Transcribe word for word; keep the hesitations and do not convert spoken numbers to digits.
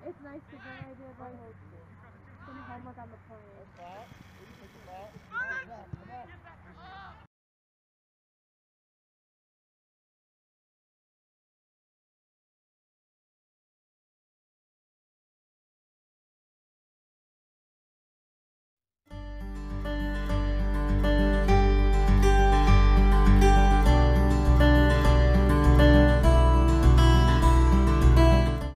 It's nice because then I did like some homework on the plane. Flat.